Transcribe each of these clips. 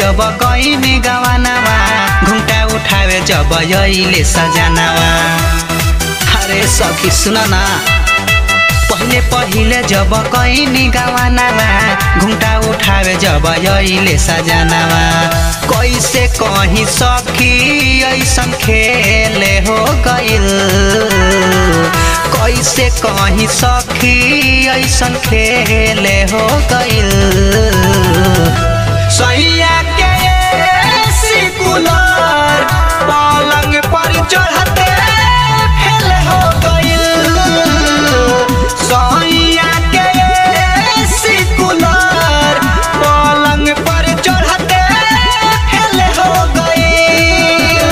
जब कहीं गवानावा घुंटा उठावे जब यइले सजनावा। अरे सखी सुन ना पहिले जब कहीं गवानावा घुंटा उठावे जब यइले सजनावा। कैसे कहीं सखी ऐसन खेले हो गइल, कैसे कहीं सखी ऐसन खेले हो गइल। सैया के सिकुलर पलंग पर चढ़ते फेल हो गइल। सैया के सिकुलर पलंग पर चढ़ते फेल हो गइल।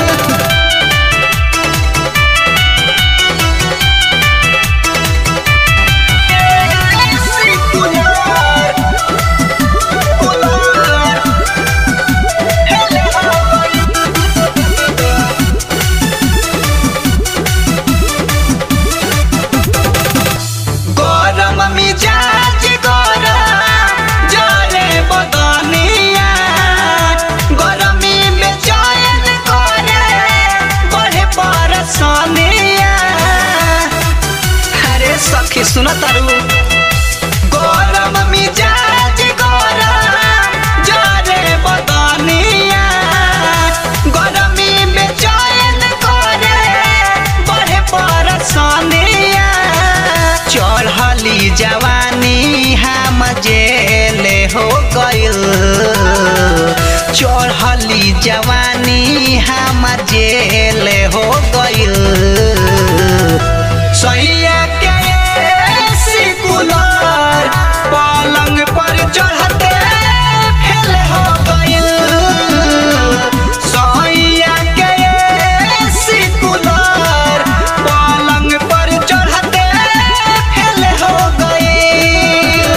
सुन तारू गरम मिजाज गरम जरे बदनिया, गरमी में चैन करे बढ़े परसनिया। चढ़ली जवानी हम जेले हो गइल, चढ़ली जवानी हम जेले हो गइल। सैया पलंग पर चढ़ते फेल हो गइल। सैया के सिकुलर पलंग पर चढ़ते फेल हो गइल।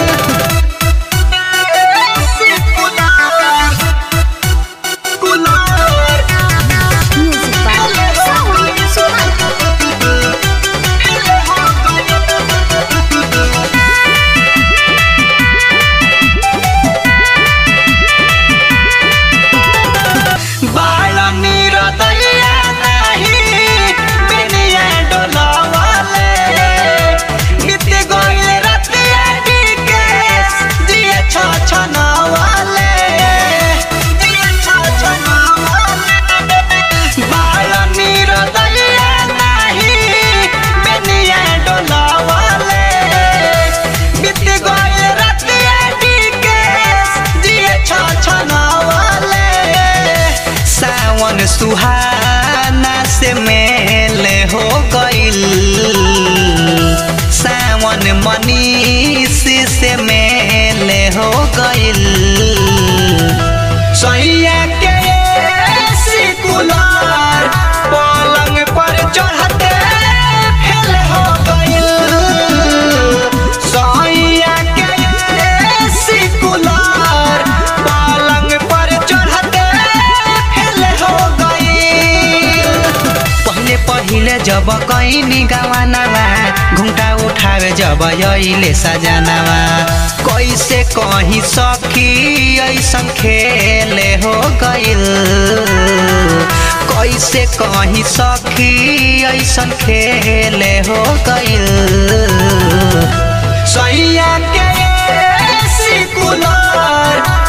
सुहाना से मेल हो गइल, सावन मनीष से मेल हो गइल। सैया के सिकुलर पलंग पर चढ़ते फेल हो गइल। सैया के सिकुलर पलंग पर चढ़ते पहिले जब कहीं गवानावा घुंटा उठावे जब यइले सजनावा। कैसे कहीं सखी ऐसन खेले हो गइल, कैसे कहीं सखी ऐसन खेले हो गइल। सैया के सिकुलर